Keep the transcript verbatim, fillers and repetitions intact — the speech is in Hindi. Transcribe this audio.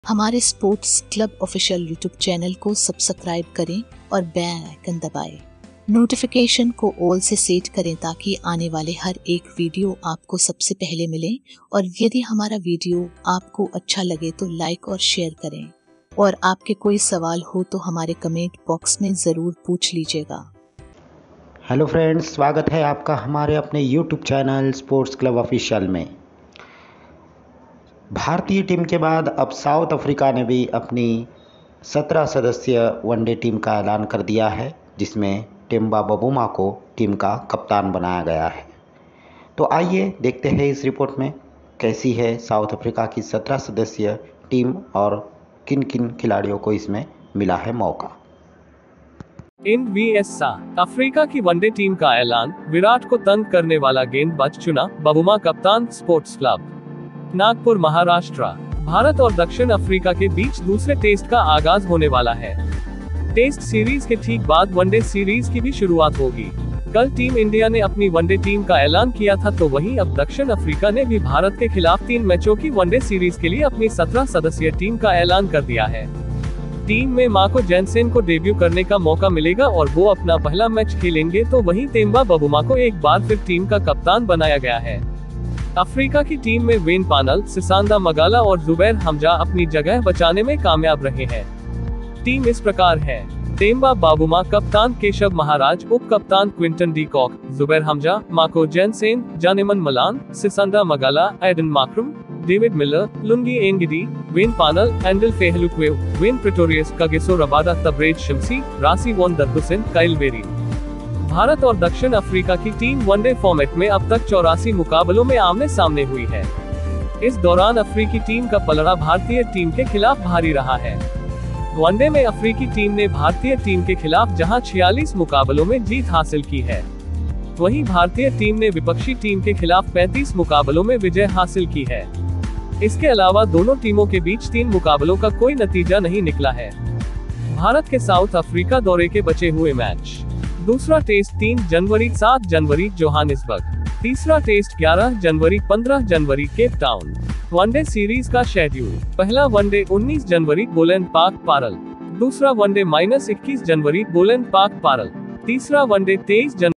हमारे sports club official YouTube channel को सब्सक्राइब करें और बेल आइकन दबाएं। नोटिफिकेशन को ऑल से सेट करें ताकि आने वाले हर एक वीडियो आपको सबसे पहले मिले। और यदि हमारा वीडियो आपको अच्छा लगे तो लाइक और शेयर करें। और आपके कोई सवाल हो तो हमारे कमेंट बॉक्स में ज़रूर पूछ लीजिएगा। हेलो फ्रेंड्स, स्वागत है आपका हमारे अपने YouTube channel sports club official में। भारतीय टीम के बाद अब साउथ अफ्रीका ने भी अपनी सत्रह सदस्यीय वनडे टीम का ऐलान कर दिया है, जिसमें टेम्बा बबूमा को टीम का कप्तान बनाया गया है। तो आइए देखते हैं इस रिपोर्ट में कैसी है साउथ अफ्रीका की सत्रह सदस्यीय टीम और किन किन खिलाड़ियों को इसमें मिला है मौका। इन वीएस अफ्रीका की वनडे टीम का ऐलान। विराट को तंग करने वाला गेंदबाज चुना, बबूमा कप्तान। Sports club Nagpur, Maharashtra. भारत और दक्षिण अफ्रीका के बीच दूसरे टेस्ट का आगाज होने वाला है। टेस्ट सीरीज के ठीक बाद वनडे सीरीज की भी शुरुआत होगी। कल टीम इंडिया ने अपनी वनडे टीम का ऐलान किया था, तो वहीं अब दक्षिण अफ्रीका ने भी भारत के खिलाफ तीन मैचों की वनडे सीरीज के लिए अपनी सत्रह सदस्यीय टीम का ऐलान कर दिया है। टीम में मार्को जैनसेन को डेब्यू करने का मौका मिलेगा और वो अपना पहला मैच खेलेंगे, तो वहीं टेम्बा बबूमा को एक बार फिर टीम का कप्तान बनाया गया है। अफ्रीका की टीम में वेन पानल, सिसांदा मगाला और जुबैर हमजा अपनी जगह बचाने में कामयाब रहे हैं। टीम इस प्रकार है: टेम्बा बबूमा कप्तान, केशव महाराज उप कप्तान, Quinton de Kock, Zubayr Hamza, Marco Jansen, Janneman Malan, Sisanda Magala, Aiden Markram, David Miller, Lungi Ngidi, Wayne Parnell, Andile Phehlukwayo, Dwaine Pretorius, Kagiso Rabada, Tabraiz Shamsi, Rassie van der Dussen, Kyle बेरी। भारत और दक्षिण अफ्रीका की टीम वनडे फॉर्मेट में अब तक चौरासी मुकाबलों में आमने सामने हुई है। इस दौरान अफ्रीकी टीम का पलड़ा भारतीय टीम के खिलाफ भारी रहा है। वनडे में अफ्रीकी टीम ने भारतीय टीम के खिलाफ जहां छियालीस मुकाबलों में जीत हासिल की है, वहीं भारतीय टीम ने विपक्षी टीम के खिलाफ पैंतीस मुकाबलों में विजय हासिल की है। इसके अलावा दोनों टीमों के बीच तीन मुकाबलों का कोई नतीजा नहीं निकला है। भारत के साउथ अफ्रीका दौरे के बचे हुए मैच: दूसरा टेस्ट तीन जनवरी, सात जनवरी जोहानिसबर्ग। तीसरा टेस्ट ग्यारह जनवरी, पंद्रह जनवरी केप टाउन। वनडे सीरीज का शेड्यूल: पहला वनडे उन्नीस जनवरी, बोलैंड पार्क, पारल। दूसरा वनडे माइनस इक्कीस जनवरी, बोलैंड पार्क, पारल। तीसरा वनडे तेईस जनवरी